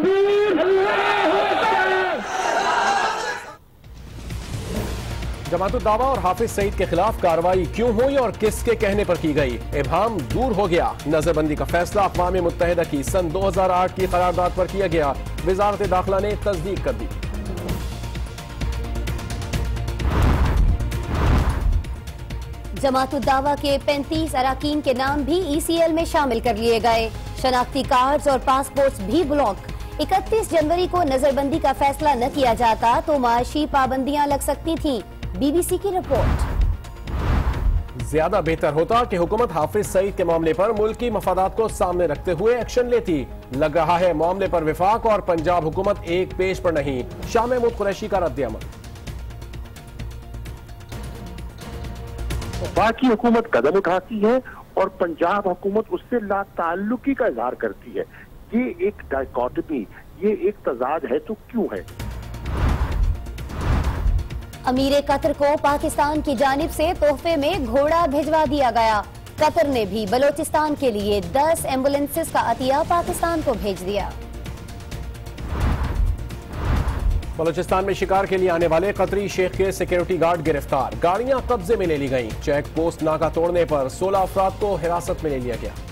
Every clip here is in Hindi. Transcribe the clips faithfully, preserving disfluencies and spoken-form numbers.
जमात दावा और हाफिज सईद के खिलाफ कार्रवाई क्यों हुई और किसके कहने पर की गई, इब्हाम दूर हो गया। नजरबंदी का फैसला अक़वाम मुत्तहिदा की सन दो हजार आठ की करारदाद पर किया गया। वजारत दाखिला ने तस्दीक कर दी। जमात दावा के पैंतीस अराकीन के नाम भी ई सी एल में शामिल कर लिए गए। शनाख्ती कार्ड्स और पासपोर्ट्स भी ब्लॉक। इकतीस जनवरी को नजरबंदी का फैसला न किया जाता तो माशी पाबंदियां लग सकती थीं। बी बी सी की रिपोर्ट। ज्यादा बेहतर होता कि हुकूमत हाफिज सईद के मामले पर मुल्की मफादात को सामने रखते हुए एक्शन लेती। लग रहा है मामले पर विफाक और पंजाब हुकूमत एक पेज पर नहीं। शाह महमूद कुरैशी का रद्द-ए-अमल। बाकी हुकूमत कदम उठाती है और पंजाब हुकूमत उससे लाताल्लुकी का इजहार करती है। ये एक डायकॉटमी, ये एक तजाद है तो क्यों है? अमीर कतर को पाकिस्तान की जानिब से तोहफे में घोड़ा भिजवा दिया गया। कतर ने भी बलोचिस्तान के लिए दस एम्बुलेंसेस का अतिया पाकिस्तान को भेज दिया। बलोचिस्तान में शिकार के लिए आने वाले कतरी शेख के सिक्योरिटी गार्ड गिरफ्तार। गाड़ियां कब्जे में ले ली गईं। चेक पोस्ट नाका तोड़ने पर सोलह अफराद को हिरासत में ले लिया गया।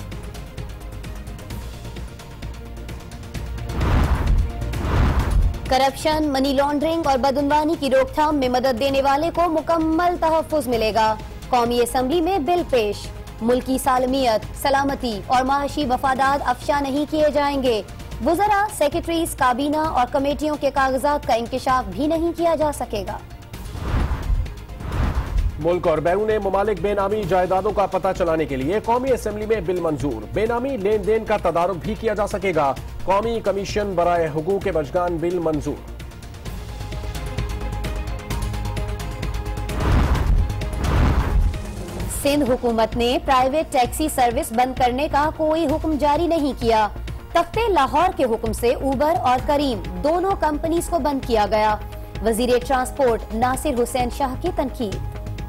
करप्शन, मनी लॉन्ड्रिंग और बदउनवानी की रोकथाम में मदद देने वाले को मुकम्मल तहफ़्फ़ुज़ मिलेगा। कौमी असम्बली में बिल पेश। मुल्की सालमियत, सलामती और माशी मफादात अफशा नहीं किए जाएंगे। वुज़रा, सेक्रेटरीज, काबीना और कमेटियों के कागजात का इंकिशाफ भी नहीं किया जा सकेगा। मुल्क और बैरून मुमालिक बेनामी जायदादों का पता चलाने के लिए कौमी असम्बली में बिल मंजूर। बेनामी लेन देन का तदारुक भी किया जा सकेगा। कौमी कमीशन बराए हुकूक बचगान बिल मंजूर। सिंध हुकूमत ने प्राइवेट टैक्सी सर्विस बंद करने का कोई हुक्म जारी नहीं किया। तख्ते लाहौर के हुक्म से उबर और करीम दोनों कंपनीज को बंद किया गया। वजीर ट्रांसपोर्ट नासिर हुसैन शाह की तनकीद।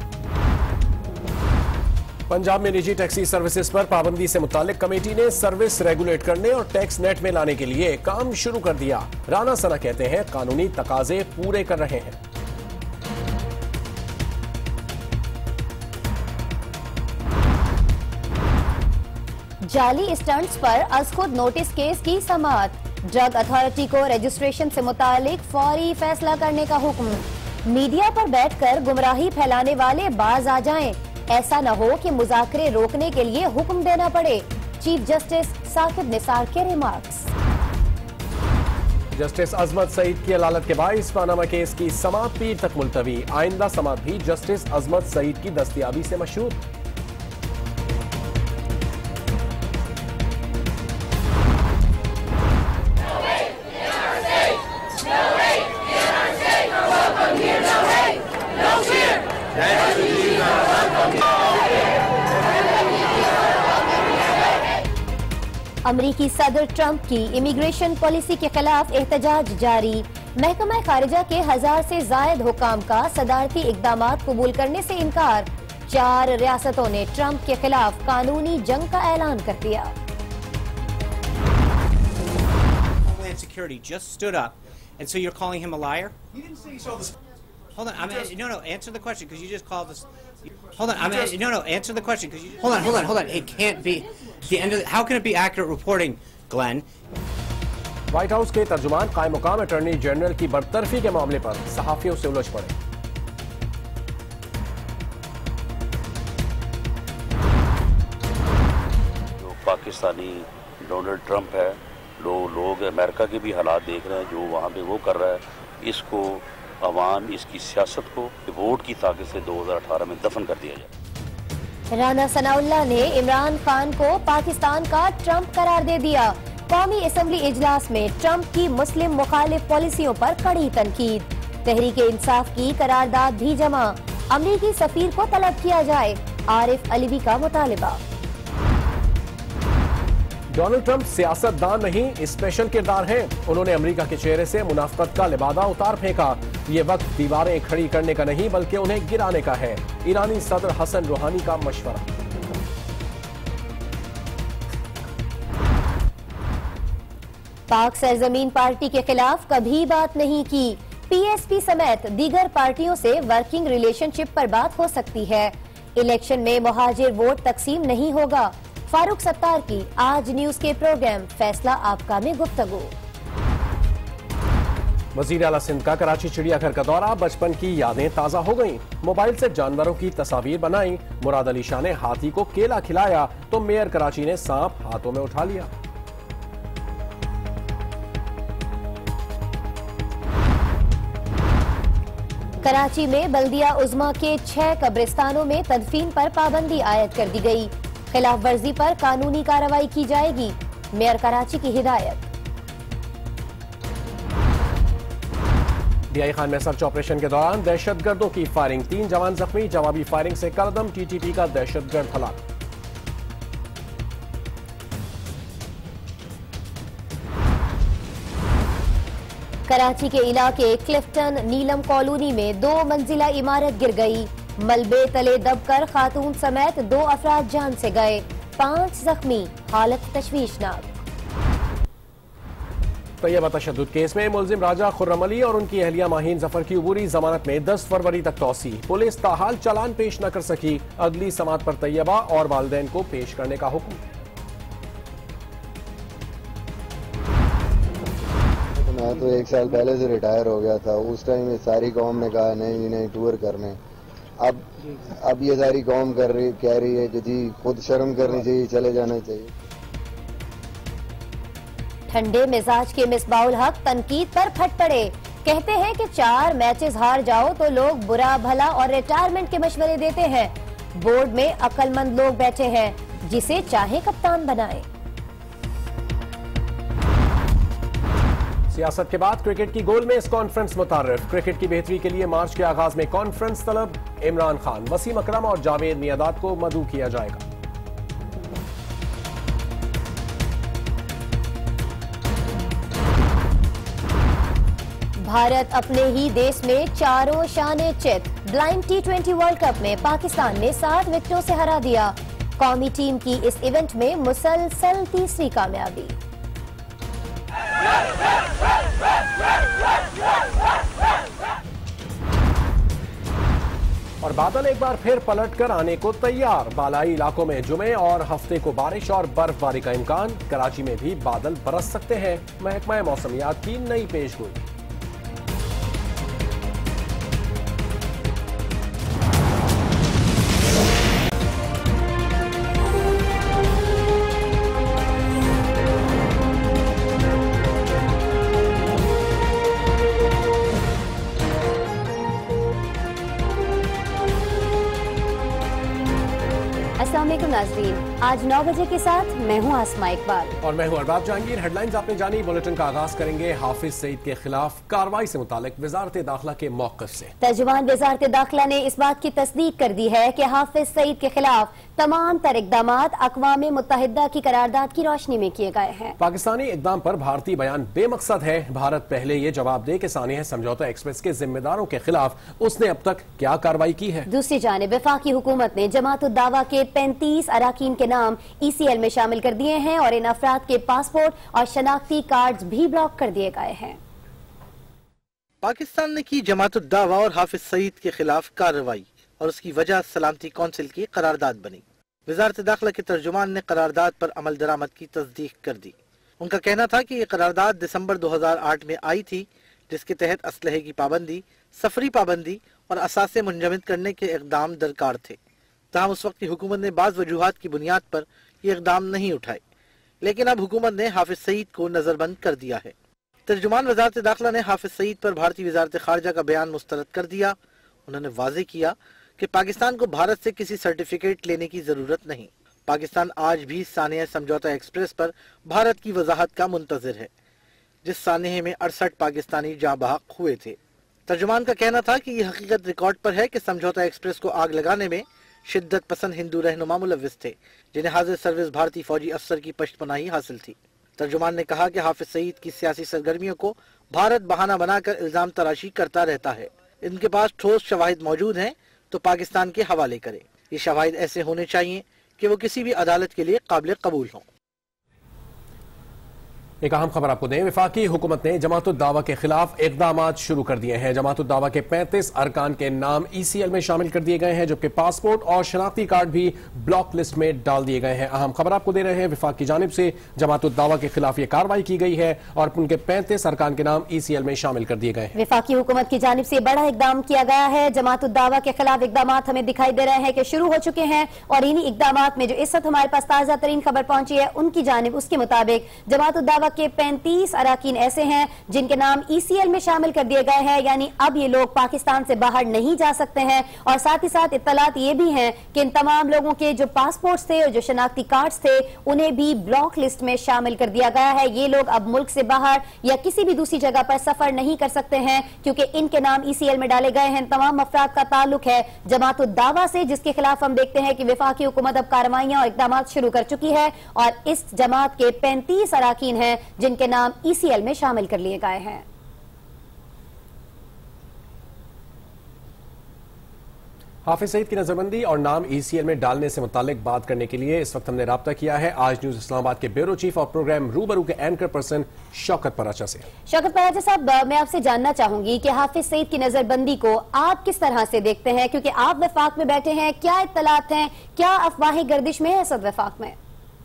पंजाब में निजी टैक्सी सर्विसेज पर पाबंदी से मुतालिक कमेटी ने सर्विस रेगुलेट करने और टैक्स नेट में लाने के लिए काम शुरू कर दिया। राना सना कहते हैं कानूनी तकाजे पूरे कर रहे हैं। जाली स्टंट्स पर अज खुद नोटिस केस की समाअत। ड्रग अथॉरिटी को रजिस्ट्रेशन से मुतालिक फौरी फैसला करने का हुक्म। मीडिया पर बैठकर गुमराही फैलाने वाले बाज आ जाएं। ऐसा न हो कि मुज़ाकरे रोकने के लिए हुक्म देना पड़े। चीफ जस्टिस साकिब निसार के रिमार्क्स। जस्टिस अजमत सईद की अदालत के बाइस पानामा केस की समाअत पीर तक मुलतवी। आइंदा समाअत भी जस्टिस अजमत सईद की दस्तयाबी से मशरूत। अमरीकी सदर ट्रंप की इमिग्रेशन पॉलिसी के खिलाफ एहतजाज जारी। महकमा खारिजा के हजार से जायद हुकाम का सदारती इकदामात कबूल करने से इनकार। चार रियासतों ने ट्रंप के खिलाफ कानूनी जंग का ऐलान कर दिया। Security just stood up, and so you're calling him a liar? He didn't say he saw this. Hold on, I'm no, no. Answer the question, because you just called us. Hold on, I'm no, no. Answer the question, because you. Hold on, hold on, hold on. It can't be the end of. The, how can it be accurate reporting, Glenn? White House के तर्जुमान कायम मुकाम अटॉर्नी जनरल की बरतरफी के मामले पर सहाफियों से उलझ पड़े। जो पाकिस्तानी डोनाल्ड ट्रंप है, लो लोग अमेरिका के भी हालात देख रहे हैं जो वहाँ पे वो कर रहा है। इसको अवाम इसकी सियासत को वोट की ताकत से दो हज़ार अठारह में दफन कर दिया जाए। राना सनाउल्लाह ने इमरान खान को पाकिस्तान का ट्रंप करार दे दिया। कौमी असम्बली इजलास में ट्रंप की मुस्लिम मुखालिफ पॉलिसियों पर कड़ी तनकीद। तहरीक इंसाफ की करारदाद भी जमा। अमरीकी सफीर को तलब किया जाए। आरिफ अलवी का मुतालिबा। डोनाल्ड ट्रंप सियासतदान नहीं, स्पेशल किरदार हैं। उन्होंने अमेरिका के चेहरे से मुनाफकत का लिबादा उतार फेंका। ये वक्त दीवारें खड़ी करने का नहीं बल्कि उन्हें गिराने का है। ईरानी सदर हसन रूहानी का मशवरा। पाक सरजमीन पार्टी के खिलाफ कभी बात नहीं की। पीएसपी समेत दीगर पार्टियों से वर्किंग रिलेशनशिप पर बात हो सकती है। इलेक्शन में मुहाजिर वोट तकसीम नहीं होगा। फारूक सत्तार की आज न्यूज के प्रोग्राम फैसला आपका में गुफ्तगू। वजीर आला सिंध का कराची चिड़ियाघर का दौरा, बचपन की यादें ताजा हो गईं। मोबाइल से जानवरों की तस्वीर बनाई। मुराद अली शाह ने हाथी को केला खिलाया तो मेयर कराची ने सांप हाथों में उठा लिया। कराची में बल्दिया उज़्मा के छह कब्रिस्तानों में तदफीन पर पाबंदी आयद कर दी गई। खिलाफ वर्जी पर कानूनी कार्रवाई की जाएगी, मेयर कराची की हिदायत। डीआई खान में सर्च ऑपरेशन के दौरान दहशतगर्दों की फायरिंग, तीन जवान जख्मी। जवाबी फायरिंग से करदम टीटीपी का दहशतगर्द हलाक। कराची के इलाके क्लिफ्टन नीलम कॉलोनी में दो मंजिला इमारत गिर गई। मलबे तले दबकर खातून समेत दो अफराद जान से गए, पांच जख्मी, हालत तशवीशनाक। तैयबा तशद्दुद केस में मुलजिम राजा खुर्रम अली और उनकी अहलिया माहीन जफर की अबूरी जमानत में दस फरवरी तक तौसी। पुलिस ताहाल चालान पेश न कर सकी। अगली समात पर तैयबा और वालिदैन को पेश करने का हुक्म। मैं तो एक साल पहले से रिटायर हो गया था। उस टाइम सारी कौम ने कहा नहीं नहीं टूर करने। अब अब ये सारी कौम कर रही कह रही है कि जी खुद शर्म करनी चाहिए, चले जाना चाहिए। ठंडे मिजाज के मिसबाउल हक तनकीद पर फट पड़े। कहते हैं कि चार मैचेस हार जाओ तो लोग बुरा भला और रिटायरमेंट के मशवरे देते हैं। बोर्ड में अक्लमंद लोग बैठे हैं, जिसे चाहे कप्तान बनाए। सियासत के बाद क्रिकेट की गोल में इस कॉन्फ्रेंस मुतारिफ। क्रिकेट की बेहतरी के लिए मार्च के आगाज में कॉन्फ्रेंस तलब। इमरान खान, वसीम अकरम और जावेद मियादाद को मदऊ किया जाएगा। भारत अपने ही देश में चारों शाने चित। Blind T twenty world cup में पाकिस्तान ने सात विकेटों से हरा दिया। कौमी टीम की इस इवेंट में मुसलसल तीसरी कामयाबी। और बादल एक बार फिर पलट कर आने को तैयार। बालाई इलाकों में जुमे और हफ्ते को बारिश और बर्फबारी का इम्कान। कराची में भी बादल बरस सकते हैं। महकमा मौसमियात की नई पेशगोई। नाज़रीन, आज नौ बजे के साथ मैं हूं आसमा इकबाल और मैं हूं अरबाब जहांगीर। हेडलाइंस आपने जानी। बुलेटिन का आगाज करेंगे हाफिज सईद के खिलाफ कार्रवाई से मुतालिक वजारत दाखिला के मौक़िफ़ से। तर्जुमान वजारत दाखिला ने इस बात की तस्दीक कर दी है कि हाफिज सईद के खिलाफ तमाम तर इक़दामात अक़वाम मुत्तहिदा की करारदाद की रोशनी में किए गए हैं। पाकिस्तानी इक़दाम पर भारतीय बयान बेमकसद है। भारत पहले ये जवाब दे कि सानिया समझौता एक्सप्रेस के जिम्मेदारों के खिलाफ उसने अब तक क्या कार्रवाई की है। दूसरी जानिब वफाकी हुकूमत ने जमात उद दावा के पैंतीस अराकीन के नाम ई सी एल में शामिल कर दिए हैं और इन अफराद के पासपोर्ट और शनाख्ती कार्ड भी ब्लॉक कर दिए गए हैं। पाकिस्तान ने की जमात उद दावा और हाफिज सईद के खिलाफ कार्रवाई और उसकी वजह सलामती कौंसिल की करारदाद बनी। वजारत दाखिला के तर्जुमान ने करारदाद पर अमल दरामद की तस्दीक कर दी। उनका कहना था कि ये करारदाद दिसंबर दो हजार आठ में आई थी, जिसके तहत असलहे की पाबंदी, सफरी पाबंदी और असासे मुंजमद करने के इक़दाम दरकार थे। तहम उस वक्त की हुकूमत ने बाज़ वजूहात की बुनियाद पर ये इक़दाम नहीं उठाए, लेकिन अब हुकूमत ने हाफिज सईद को नजरबंद कर दिया है। तर्जुमान वजारत दाखिला ने हाफिज सईद पर भारतीय वजारत खारजा का बयान मुस्तरद कर दिया। उन्होंने वाज़ेह किया कि पाकिस्तान को भारत से किसी सर्टिफिकेट लेने की जरूरत नहीं। पाकिस्तान आज भी सानिया समझौता एक्सप्रेस पर भारत की वजाहत का मुंतजिर है, जिस सानिया में अड़सठ पाकिस्तानी जाँ बहक हुए थे। तर्जुमान का कहना था कि यह हकीकत रिकॉर्ड पर है कि समझौता एक्सप्रेस को आग लगाने में शिद्दत पसंद हिंदू रहनुमा मुलव्विस थे, जिन्हें हाजिर सर्विस भारतीय फौजी अफसर की पश्तपनाही हासिल थी। तर्जुमान ने कहा कि हाफिज सईद की सियासी सरगर्मियों को भारत बहाना बनाकर इल्जाम तराशी करता रहता है। इनके पास ठोस शवाहिद मौजूद हैं तो पाकिस्तान के हवाले करे। ये शवाहिद ऐसे होने चाहिए कि वो किसी भी अदालत के लिए काबिल कबूल हों। एक अहम खबर आपको दें, वफाकी हुकूमत ने जमात-उद-दावा के खिलाफ इकदाम शुरू कर दिए हैं। जमात-उद-दावा के पैंतीस अरकान के नाम ई सी एल में शामिल कर दिए गए हैं, जबकि पासपोर्ट और शनाख्ती कार्ड भी ब्लॉक लिस्ट में डाल दिए गए हैं। अहम खबर आपको दे रहे हैं, वफाक की जानिब से जमात-उद-दावा के खिलाफ ये कार्रवाई की गई है और उनके पैंतीस अरकान के नाम ई सी एल में शामिल कर दिए गए हैं। वफाकी हुकूमत की जानिब से बड़ा इकदाम किया गया है। जमात-उद-दावा के खिलाफ इकदाम हमें दिखाई दे रहे हैं कि शुरू हो चुके हैं और इन्हीं इकदाम में जो इस वक्त हमारे पास ताजा तरीन खबर पहुंची है उनकी जानिब, उसके मुताबिक जमात-उद-दावा के पैंतीस अरकान ऐसे हैं जिनके नाम ई सी एल में शामिल कर दिए गए हैं, यानी अब ये लोग पाकिस्तान से बाहर नहीं जा सकते हैं। और साथ ही साथ इत्तलात ये भी हैं कि इन तमाम लोगों के जो पासपोर्ट थे और जो शनाख्ती कार्ड्स थे उन्हें भी ब्लॉक लिस्ट में शामिल कर दिया गया है। ये लोग अब मुल्क से बाहर या किसी भी दूसरी जगह पर सफर नहीं कर सकते हैं क्योंकि इनके नाम ई सी एल में डाले गए हैं। तमाम अफराद का ताल्लुक है जमात-उद-दावा से, जिसके खिलाफ हम देखते हैं कि वफाकी हुकूमत अब कार्रवाइयां और इकदाम शुरू कर चुकी है और इस जमात के पैंतीस अरकान हैं जिनके नाम ई सी एल में शामिल कर लिए गए हैं। हाफिज सईद की नजरबंदी और नाम ई सी एल में डालने से मुतालिक बात करने के लिए इस वक्त हमने राब्ता किया है आज न्यूज इस्लामाबाद के ब्यूरो चीफ और प्रोग्राम रूबरू के एंकर पर्सन शौकत पराचा से। शौकत पराचा साहब, मैं आपसे जानना चाहूंगी कि हाफिज सईद की नजरबंदी को आप किस तरह से देखते हैं, क्योंकि आप वफाक में बैठे हैं, क्या इत्तलात हैं, क्या अफवाहें गर्दिश में है सब वफाक में?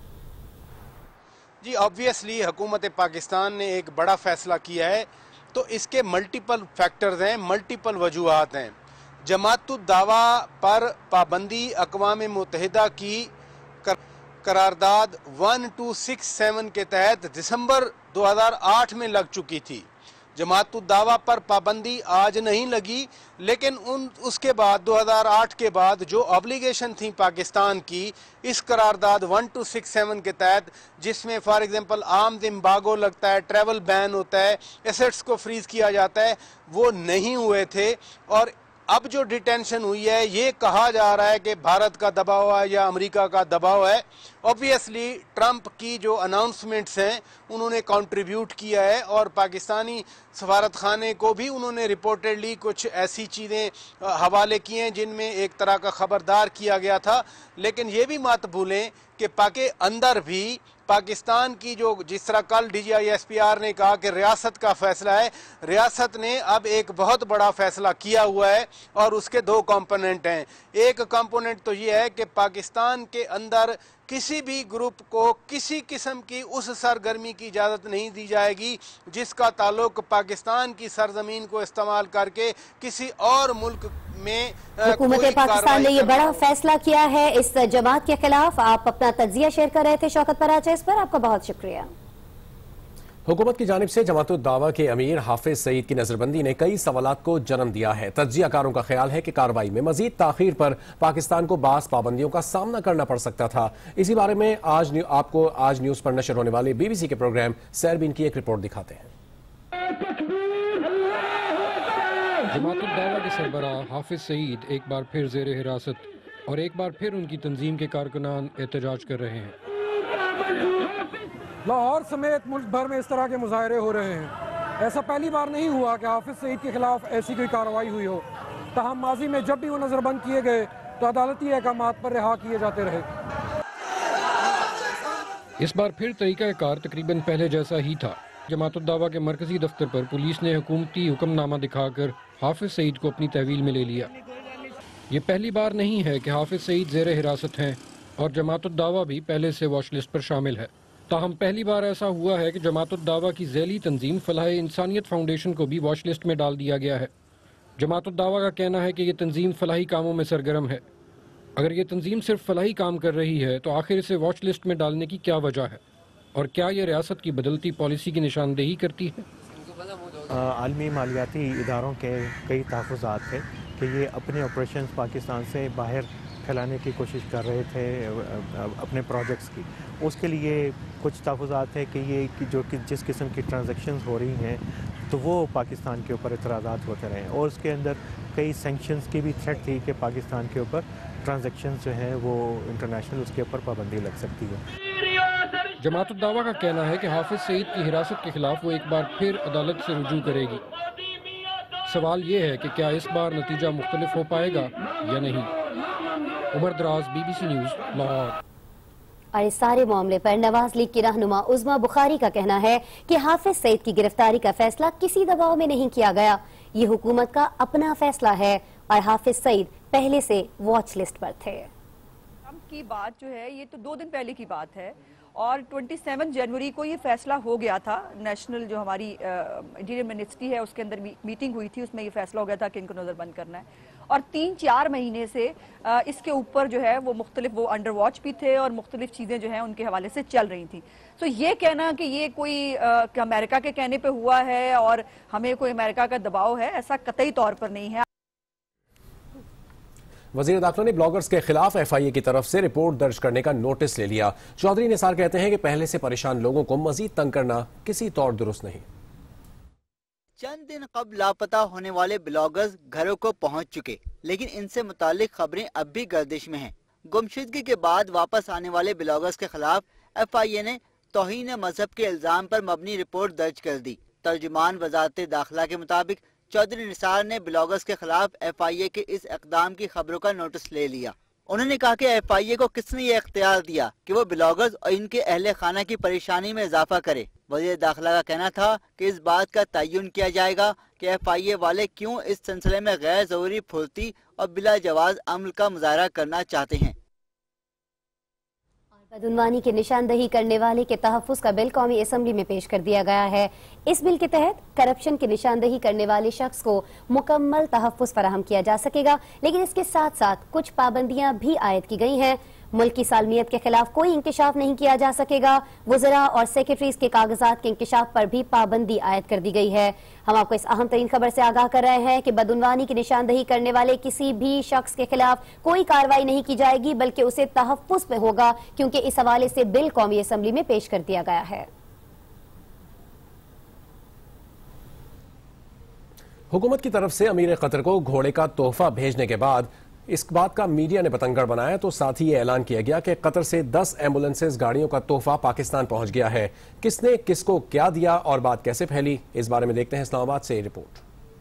जी ऑब्वियसली हुकूमत पाकिस्तान ने एक बड़ा फैसला किया है तो इसके मल्टीपल फैक्टर्स हैं, मल्टीपल वजूहात हैं। जमात-उद-दावा पर पाबंदी अक़वाम मुत्तहिदा की कर, करारदाद बारह सौ सड़सठ के तहत दिसंबर दो हज़ार आठ में लग चुकी थी। जमात-उद-दावा पर पाबंदी आज नहीं लगी, लेकिन उन उसके बाद दो हज़ार आठ के बाद जो ऑब्लिगेशन थी पाकिस्तान की इस करारदाद बारह सौ सड़सठ के तहत, जिसमें फॉर एग्जांपल आर्म्स एम्बार्गो लगता है, ट्रैवल बैन होता है, एसेट्स को फ्रीज किया जाता है, वो नहीं हुए थे। और अब जो डिटेंशन हुई है ये कहा जा रहा है कि भारत का दबाव है या अमेरिका का दबाव है। ऑब्वियसली ट्रंप की जो अनाउंसमेंट्स हैं उन्होंने कंट्रीब्यूट किया है और पाकिस्तानी सफारत खाने को भी उन्होंने रिपोर्टेडली कुछ ऐसी चीज़ें हवाले किए हैं जिनमें एक तरह का खबरदार किया गया था। लेकिन ये भी मत भूलें कि पाके अंदर भी पाकिस्तान की जो, जिस तरह कल D G I S P R ने कहा कि रियासत का फैसला है, रियासत ने अब एक बहुत बड़ा फैसला किया हुआ है और उसके दो कंपोनेंट हैं। एक कंपोनेंट तो ये है कि पाकिस्तान के अंदर किसी भी ग्रुप को किसी किस्म की उस सरगर्मी की इजाज़त नहीं दी जाएगी जिसका ताल्लुक पाकिस्तान की सरजमीन को इस्तेमाल करके किसी और मुल्क में। हुकूमत पाकिस्तान ने ये बड़ा फैसला किया है इस जमात के खिलाफ। आप अपना तज्जिया शेयर कर रहे थे शौकत पराचा, इस पर आपका बहुत शुक्रिया। हुकूमत की जानिब से जमात-उद-दावा के अमीर हाफिज सईद की नजरबंदी ने कई सवालात को जन्म दिया है। तज्जियाकारों का ख्याल है कि कार्रवाई में मजीद ताखीर पर पाकिस्तान को बास पाबंदियों का सामना करना पड़ सकता था। इसी बारे में आज आपको आज न्यूज पर नशर होने वाले बी बी सी के प्रोग्राम सैरबीन की एक रिपोर्ट दिखाते हैं। जमात-उद-दावा के सरबराह हाफिज सईद एक बार फिर जेर हिरासत और एक बार फिर उनकी तंजीम के कारकुनान एहतजाज कर रहे हैं। लाहौर समेत मुल्क भर में इस तरह के मुजाहरे हो रहे हैं। ऐसा पहली बार नहीं हुआ कि हाफिज सईद के खिलाफ ऐसी कोई कार्रवाई हुई हो। तहम माजी में जब भी वो नजरबंद किए गए तो अदालती अहकामात पर रिहा किए जाते रहे। इस बार फिर तरीक़ाकार तकरीबन पहले जैसा ही था। जमात-उद-दावा के मरकजी दफ्तर पर पुलिस ने हुकूमती हुक्मनामा दिखाकर हाफिज सईद को अपनी तहवील में ले लिया। ये पहली बार नहीं है कि हाफिज सईद जेर हिरासत हैं और जमात-उद-दावा भी पहले से वॉच लिस्ट पर शामिल है। ताहम पहली बार ऐसा हुआ है कि जमात-उद-दावा की ज़ैली तंजीम फलाह इंसानियत फाउंडेशन को भी वॉच लिस्ट में डाल दिया गया है। जमात-उद-दावा का कहना है कि ये तंजीम फलाही कामों में सरगर्म है। अगर ये तंजीम सिर्फ फलाही काम कर रही है तो आखिर इसे वॉच लिस्ट में डालने की क्या वजह है और क्या ये रियासत की बदलती पॉलिसी की निशानदेही करती है? आलमी मालियाती इदारों के कई तहफ़्फ़ुज़ात थे कि ये अपने ऑपरेशन पाकिस्तान से बाहर फैलाने की कोशिश कर रहे थे अपने प्रोजेक्ट्स की। उसके लिए कुछ तहफ़्फ़ुज़ात थे कि ये कि जो कि जिस किस्म की ट्रांजैक्शंस हो रही हैं तो वो पाकिस्तान के ऊपर इतराज़ात होते रहे और उसके अंदर कई सैंक्शंस की भी थ्रेट थी कि पाकिस्तान के ऊपर ट्रांजैक्शंस जो हैं वो इंटरनेशनल उसके ऊपर पाबंदी लग सकती है। जमात-उद-दावा का कहना है कि हाफिज सईद की हिरासत के खिलाफ वो एक बार फिर अदालत से रुजू करेगी। सवाल ये है कि क्या इस बार नतीजा मुख्तलिफ हो पाएगा या नहीं। Umar Daraz, B B C news, Lahore. और इस सारे मामले पर नवाज लीग की रहनुमा उज़मा बुखारी का कहना है कि हाफिज सईद की गिरफ्तारी का फैसला किसी दबाव में नहीं किया गया, ये हुकूमत का अपना फैसला है और हाफिज सईद पहले से वॉच लिस्ट पर थे। की बात जो है ये तो दो दिन पहले की बात है और सत्ताईस जनवरी को ये फैसला हो गया था। नेशनल जो हमारी इंटीरियर मिनिस्ट्री है उसके अंदर मी, मीटिंग हुई थी, उसमें ये फैसला हो गया था कि इनको नज़रबंद करना है और तीन चार महीने से आ, इसके ऊपर जो है वो मुख्तलिफ वो अंडर वॉच भी थे और मुख्तलिफ चीज़ें जो हैं उनके हवाले से चल रही थी। तो ये कहना कि ये कोई आ, कि अमेरिका के कहने पे हुआ है और हमें कोई अमेरिका का दबाव है, ऐसा कतई तौर पर नहीं है। वज़ीर दाखिला ने ब्लॉगर्स के खिलाफ एफ आई ए की तरफ से रिपोर्ट दर्ज करने का नोटिस ले लिया। चौधरी निसार कहते हैं कि पहले से परेशान लोगों को मजीद तंग करना किसी तौर दुरुस्त नहीं। चंद दिन कबल लापता होने वाले ब्लॉगर्स घरों को पहुंच चुके, लेकिन इनसे मुतालिक खबरें अब भी गर्दिश में हैं। गुमशुदगी के बाद वापस आने वाले ब्लॉगर्स के खिलाफ एफ आई ए ने तौहीन मजहब के इल्जाम पर मबनी रिपोर्ट दर्ज कर दी। तर्जुमान वजारत दाखिला के मुताबिक चौधरी निसार ने ब्लॉगर्स के खिलाफ एफ आई ए के इस इकदाम की खबरों का नोटिस ले लिया। उन्होंने कहा कि एफ आई ए को किसने ये इख्तियार दिया कि वो ब्लॉगर्स और इनके अहले खाना की परेशानी में इजाफा करे। वज़ीर दाखिला का कहना था कि इस बात का तयन किया जाएगा कि एफ आई ए वाले क्यों इस सिलसिले में गैर जरूरी फुर्ती और बिला जवाज अमल का मुजाहरा करना चाहते हैं। बदउनवानी की निशानदही करने वाले के तहफ़्फ़ुज़ का बिल कौमी असम्बली में पेश कर दिया गया है। इस बिल के तहत करप्शन की निशानदही करने वाले शख्स को मुकम्मल तहफ़्फ़ुज़ फराहम किया जा सकेगा, लेकिन इसके साथ साथ कुछ पाबंदियां भी आयद की गई हैं। मुल्क की सालमियत के खिलाफ कोई इंकशाफ नहीं किया जा सकेगा। वज़रा और सेक्रेटरीज के कागजात के इंकशाफ पर भी पाबंदी आयद कर दी गई है। हम आपको इस अहम तरीन खबर से आगाह कर रहे हैं कि बदउनवानी की निशानदही करने वाले किसी भी शख्स के खिलाफ कोई कार्रवाई नहीं की जाएगी, बल्कि उसे तहफ़्फ़ुज़ पे होगा, क्योंकि इस हवाले से बिल कौमी असम्बली में पेश कर दिया गया है। हुकूमत की तरफ से अमीर कतर को घोड़े का तोहफा भेजने के बाद इस बात का मीडिया ने पतंगड़ बनाया तो साथ ही ये ऐलान किया गया कि कतर से दस एम्बुलेंसेस गाड़ियों का तोहफा पाकिस्तान पहुंच गया है। किसने किसको क्या दिया और बात कैसे फैली, इस बारे में देखते हैं इस्लामाबाद से रिपोर्ट।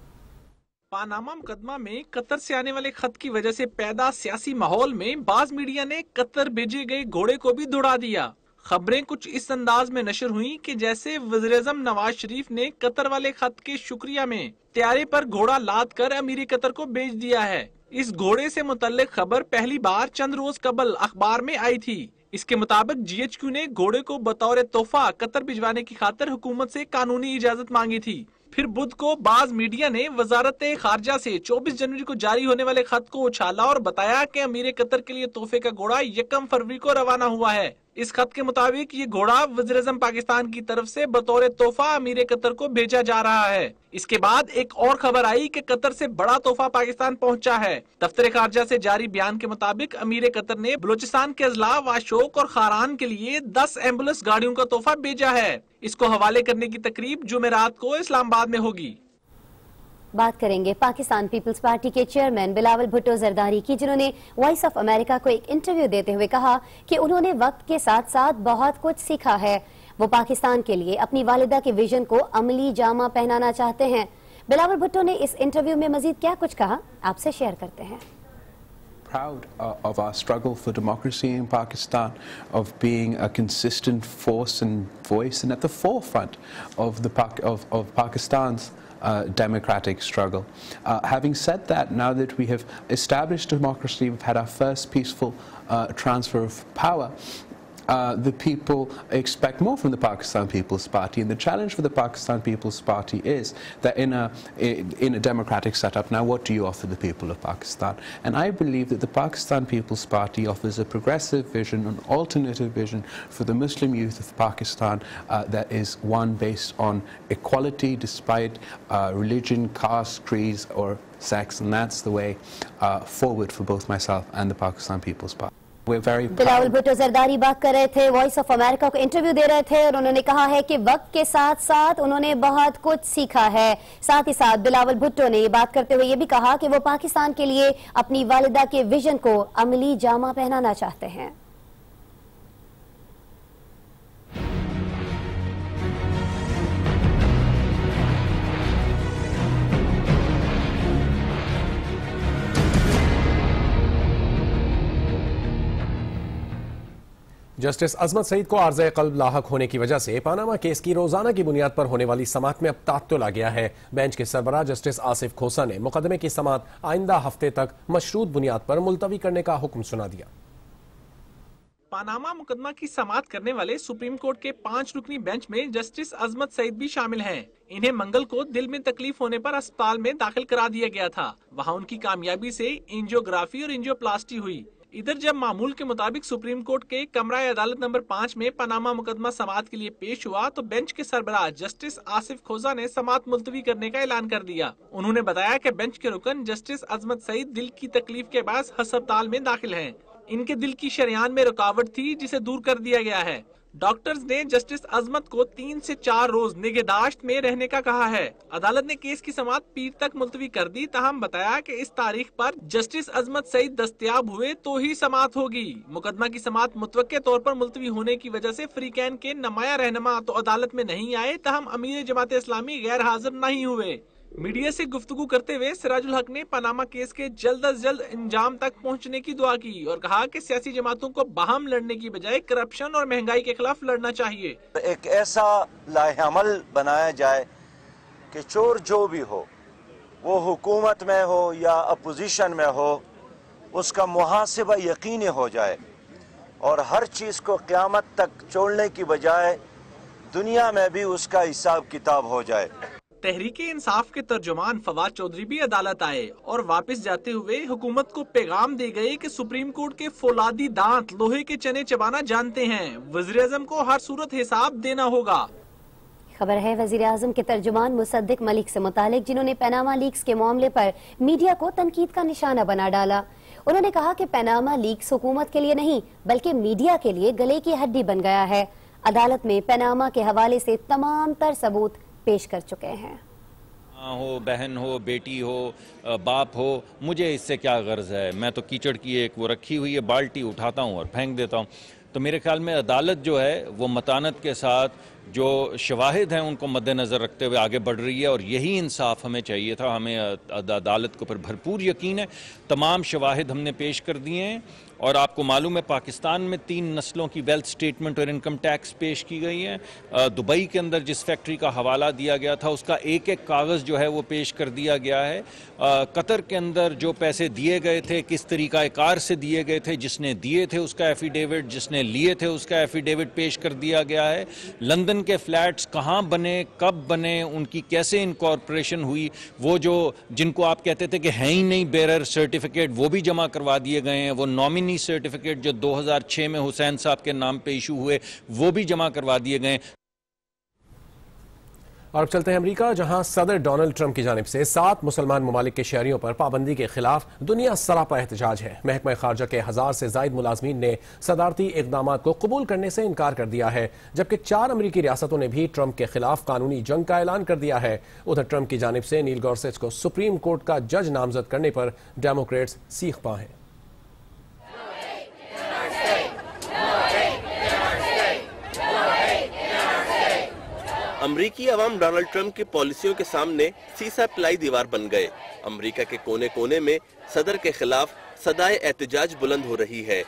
पानामा मुकदमा में कतर से आने वाले खत की वजह से पैदा सियासी माहौल में बाज मीडिया ने कतर भेजे गए घोड़े को भी दौड़ा दिया। खबरें कुछ इस अंदाज में नशर हुई कि जैसे वज़ीर-ए-आज़म नवाज शरीफ ने कतर वाले खत के शुक्रिया में त्यारे पर घोड़ा लाद कर अमीर कतर को भेज दिया है। इस घोड़े से मुतल्लिक खबर पहली बार चंद रोज कबल अखबार में आई थी। इसके मुताबिक जी एच क्यू ने घोड़े को बतौर तोहफा कतर भिजवाने की खातिर हुकूमत से कानूनी इजाजत मांगी थी। फिर बुध को बाज मीडिया ने वजारत खारजा से चौबीस जनवरी को जारी होने वाले खत को उछाला और बताया कि अमीर कतर के लिए तोहफे का घोड़ा यकम फरवरी को रवाना हुआ है। इस खत के मुताबिक ये घोड़ा वज़ीर-ए-आज़म पाकिस्तान की तरफ से बतौर तोहफा अमीर कतर को भेजा जा रहा है। इसके बाद एक और खबर आई कि कतर से बड़ा तोहफा पाकिस्तान पहुंचा है। दफ्तर खारजा से जारी बयान के मुताबिक अमीर कतर ने बलोचिस्तान के अजला, वाशोक और खारान के लिए दस एम्बुलेंस गाड़ियों का तोहफा भेजा है। इसको हवाले करने की तकरीब जुमेरात को इस्लामाबाद में होगी। बात करेंगे पाकिस्तान पीपल्स पार्टी के चेयरमैन बिलावल भुट्टो जरदारी की, जिन्होंने वॉइस ऑफ अमेरिका को एक इंटरव्यू देते हुए कहा कि उन्होंने वक्त के साथ साथ बहुत कुछ सीखा है। वो पाकिस्तान के लिए अपनी वालिदा के विजन को अमली जामा पहनाना चाहते हैं। बिलावल भुट्टो ने इस इंटरव्यू में मजीद क्या कुछ कहा, आपसे शेयर करते हैं। Proud uh, of our struggle for democracy in Pakistan, of being a consistent force and voice and at the forefront of the of, of Pakistan's Uh, democratic struggle. Uh, having said that, now that we have established democracy, we've had our first peaceful uh, transfer of power, uh, the people expect more from the Pakistan People's Party, and the challenge for the Pakistan People's Party is that in a in a democratic setup, now what do you offer the people of Pakistan? And I believe that the Pakistan People's Party offers a progressive vision, an alternative vision for the Muslim youth of Pakistan uh, that is one based on equality despite uh, religion, caste, creeds or sex, and that's the way uh, forward for both myself and the Pakistan People's Party. Bilawal Bhutto Zardari बात कर रहे थे, वॉइस ऑफ अमेरिका को इंटरव्यू दे रहे थे और उन्होंने कहा है कि वक्त के साथ साथ उन्होंने बहुत कुछ सीखा है। साथ ही साथ बिलावल भुट्टो ने ये बात करते हुए ये भी कहा कि वो पाकिस्तान के लिए अपनी वालिदा के विजन को अमली जामा पहनाना चाहते हैं। जस्टिस अजमत सईद को आर्ज़े क़ल्ब लाहक होने की वजह से पानामा केस की रोजाना की बुनियाद पर होने वाली समाअत में अब तात्तुल आ गया है। बेंच के सरबराह जस्टिस आसिफ खोसा ने मुकदमे की समाअत आइंदा हफ्ते तक मशरूत बुनियाद पर मुलतवी करने का हुक्म सुना दिया। पानामा मुकदमा की समाअत करने वाले सुप्रीम कोर्ट के पांच रुकनी बेंच में जस्टिस अजमत सईद भी शामिल हैं। इन्हें मंगल को दिल में तकलीफ होने पर अस्पताल में दाखिल करा दिया गया था। वहां उनकी कामयाबी से एंजियोग्राफी और एंजियोप्लास्टी हुई। इधर जब मामूल के मुताबिक सुप्रीम कोर्ट के कमरा अदालत नंबर पाँच में पनामा मुकदमा समाअत के लिए पेश हुआ तो बेंच के सरबराह जस्टिस आसिफ खोजा ने समाअत मुलतवी करने का ऐलान कर दिया। उन्होंने बताया कि बेंच के रुकन जस्टिस अजमत सईद दिल की तकलीफ के बाद अस्पताल में दाखिल हैं। इनके दिल की शरियान में रुकावट थी जिसे दूर कर दिया गया है। डॉक्टर्स ने जस्टिस अजमत को तीन से चार रोज निगहदाश्त में रहने का कहा है। अदालत ने केस की समाअत पीर तक मुलतवी कर दी, ताहम बताया कि इस तारीख पर जस्टिस अजमत सईद दस्तयाब हुए तो ही समाअत होगी। मुकदमा की समाअत मुतवक्के तौर पर मुलतवी होने की वजह से फ्रीकैन के नुमाया रहनुमा तो अदालत में नहीं आए, ताहम अमीर जमात इस्लामी गैर हाजिर नहीं हुए। मीडिया से गुफ्तगू करते हुए सिराजुल हक ने पनामा केस के जल्द अज जल्द इंजाम तक पहुंचने की दुआ की और कहा कि सियासी जमातों को बाहम लड़ने की बजाय करप्शन और महंगाई के खिलाफ लड़ना चाहिए। एक ऐसा लाहेअमल बनाया जाए कि चोर जो भी हो, वो हुकूमत में हो या अपोजिशन में हो, उसका मुहासिबा यकीनी हो जाए और हर चीज़ को क़यामत तक छोड़ने की बजाय दुनिया में भी उसका हिसाब किताब हो जाए। तहरीके इंसाफ के तर्जुमान फवाद चौधरी भी अदालत आए और वापस जाते हुए हुकूमत को पैगाम दे गए कि सुप्रीम कोर्ट के फौलादी दांत लोहे के चने चबाना जानते हैं। वज़ीर आज़म को हर सूरत हिसाब देना होगा। खबर है वज़ीर आज़म के तर्जुमान मुसद्दिक मलिक से मुतालिक, जिन्होंने पनामा लीक्स के मामले पर मीडिया को तनकीद का निशाना बना डाला। उन्होंने कहा कि पनामा लीक्स हुकूमत के लिए नहीं बल्कि मीडिया के लिए गले की हड्डी बन गया है। अदालत में पनामा के हवाले से तमाम तर सबूत पेश कर चुके हैं। हो, बहन हो, बेटी हो, बाप हो, मुझे इससे क्या गर्ज है। मैं तो कीचड़ की एक वो रखी हुई है बाल्टी, उठाता हूँ और फेंक देता हूँ। तो मेरे ख्याल में अदालत जो है वो मतानत के साथ जो शवाहिद हैं उनको मद्देनज़र रखते हुए आगे बढ़ रही है और यही इंसाफ हमें चाहिए था। हमें अदालत के ऊपर भरपूर यकीन है। तमाम शवाहिद हमने पेश कर दिए हैं और आपको मालूम है पाकिस्तान में तीन नस्लों की वेल्थ स्टेटमेंट और इनकम टैक्स पेश की गई है। दुबई के अंदर जिस फैक्ट्री का हवाला दिया गया था उसका एक एक कागज़ जो है वो पेश कर दिया गया है। कतर के अंदर जो पैसे दिए गए थे किस तरीक़ाकार से दिए गए थे, जिसने दिए थे उसका एफिडेविट, जिसने लिए थे उसका एफिडेविट पेश कर दिया गया है। लंदन के फ्लैट्स कहाँ बने, कब बने, उनकी कैसे इनकॉर्पोरेशन हुई, वो जो जिनको आप कहते थे कि हैं ही नहीं बेरर सर्टिफिकेट, वो भी जमा करवा दिए गए हैं। वो नॉमिनी सर्टिफिकेट जो दो हज़ार छह में हुसैन साहब के नाम पे इशू हुए वो भी जमा करवा दिए गए। और अब चलते हैं अमेरिका, जहां सदर डोनाल्ड ट्रंप की जानिब से सात मुसलमान ममालिक के शहरियों पर पाबंदी के खिलाफ दुनिया सरापा एहतजाज है। महकमा खारजा के हजार से जायद मुलाजमीन ने सदारती इकदाम को कबूल करने से इनकार कर दिया है, जबकि चार अमरीकी रियासतों ने भी ट्रंप के खिलाफ कानूनी जंग का ऐलान कर दिया है। उधर ट्रंप की जानिब से नील गॉर्सेच को सुप्रीम कोर्ट का जज नामजद करने पर डेमोक्रेट्स सीख पा हैं। अमरीकी अवाम डोनाल्ड ट्रंप की पॉलिसियों के सामने सीसा पिलाई दीवार बन गए। अमरीका के कोने कोने में सदर के खिलाफ सदाए एहतजाज बुलंद हो रही है।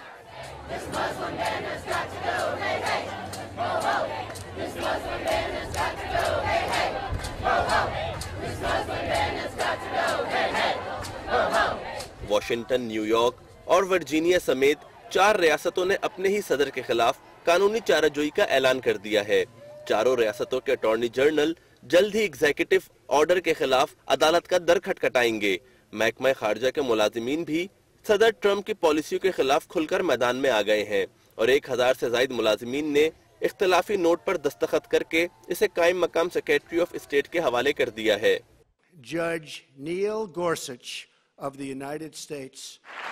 वाशिंगटन, न्यूयॉर्क और वर्जीनिया समेत चार रियासतों ने अपने ही सदर के खिलाफ कानूनी चाराजोई का ऐलान कर दिया है। चारों रियासतों के अटॉर्नी जनरल जल्द ही एग्जीक्यूटिव ऑर्डर के खिलाफ अदालत का दर खटखटाएंगे। महकमा खारजा के मुलाजिमीन भी सदर ट्रंप की पॉलिसियों के खिलाफ खुलकर मैदान में आ गए हैं और एक हजार से ज्यादा मुलाजिमीन ने इख्तलाफी नोट पर दस्तखत करके इसे कायम मकाम सेक्रेटरी ऑफ स्टेट के हवाले कर दिया है। जज Neil Gorsuch of the United States.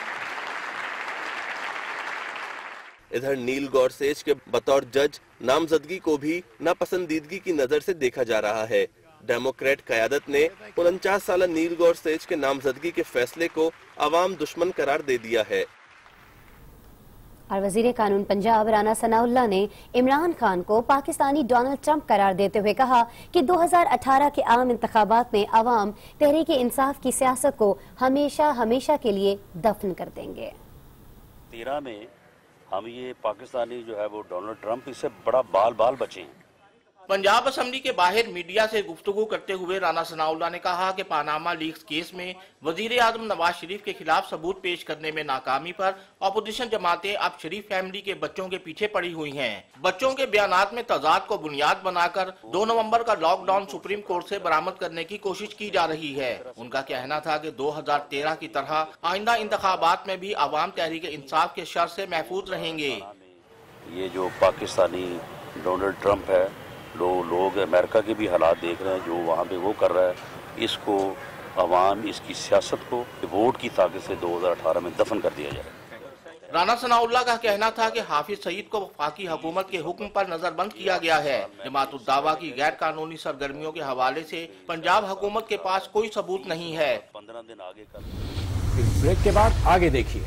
इधर नील गॉर्सेच के बतौर जज नामजदगी को भी नापसंदीदगी की नजर से देखा जा रहा है। डेमोक्रेट क़यादत ने उनचास साल नील गॉर्सेच के नामजदगी के फैसले को अवाम दुश्मन करार दे दिया है। और वजीर कानून पंजाब राना सनाउल्लाह ने इमरान खान को पाकिस्तानी डोनाल्ड ट्रंप करार देते हुए कहा कि दो हज़ार अठारह के आम इंतखाबात में अवाम तहरीक इंसाफ की सियासत को हमेशा हमेशा के लिए दफन कर देंगे। तेरह में हम ये पाकिस्तानी जो है वो डोनाल्ड ट्रंप इससे बड़ा बाल बाल बचे हैं। पंजाब असेंबली के बाहर मीडिया से गुफ्तगू करते हुए राना सनाउल्लाह ने कहा कि पानामा लीक्स केस में वजीर आजम नवाज शरीफ के खिलाफ सबूत पेश करने में नाकामी पर अपोजिशन जमातें अब शरीफ फैमिली के बच्चों के पीछे पड़ी हुई हैं। बच्चों के बयानात में तजाद को बुनियाद बनाकर दो नवंबर का लॉकडाउन सुप्रीम कोर्ट से बरामद करने की कोशिश की जा रही है। उनका कहना था कि दो हजार तेरह की तरह आइंदा इंतखाबात में भी अवाम तहरीक इंसाफ के शर से महफूज रहेंगे। ये जो पाकिस्तानी डोनाल्ड ट्रंप है, लो, लोग अमेरिका के भी हालात देख रहे हैं जो वहाँ पे वो कर रहा है, इसको अवाम इसकी सियासत को वोट की ताकत से दो हजार अठारह में दफन कर दिया जाए। राना सनाउल्लाह का कहना था कि हाफिज सईद को वफाकी हुकूमत के हुक्म पर नजरबंद किया गया है। जमात उद दावा की गैर कानूनी सरगर्मियों के हवाले से पंजाब हुकूमत के पास कोई सबूत नहीं है। पंद्रह दिन आगे कर ब्रेक के बाद आगे देखिए।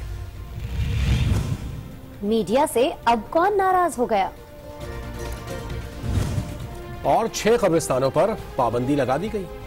मीडिया से अब कौन नाराज हो गया? और छह कब्रिस्तानों पर पाबंदी लगा दी गई।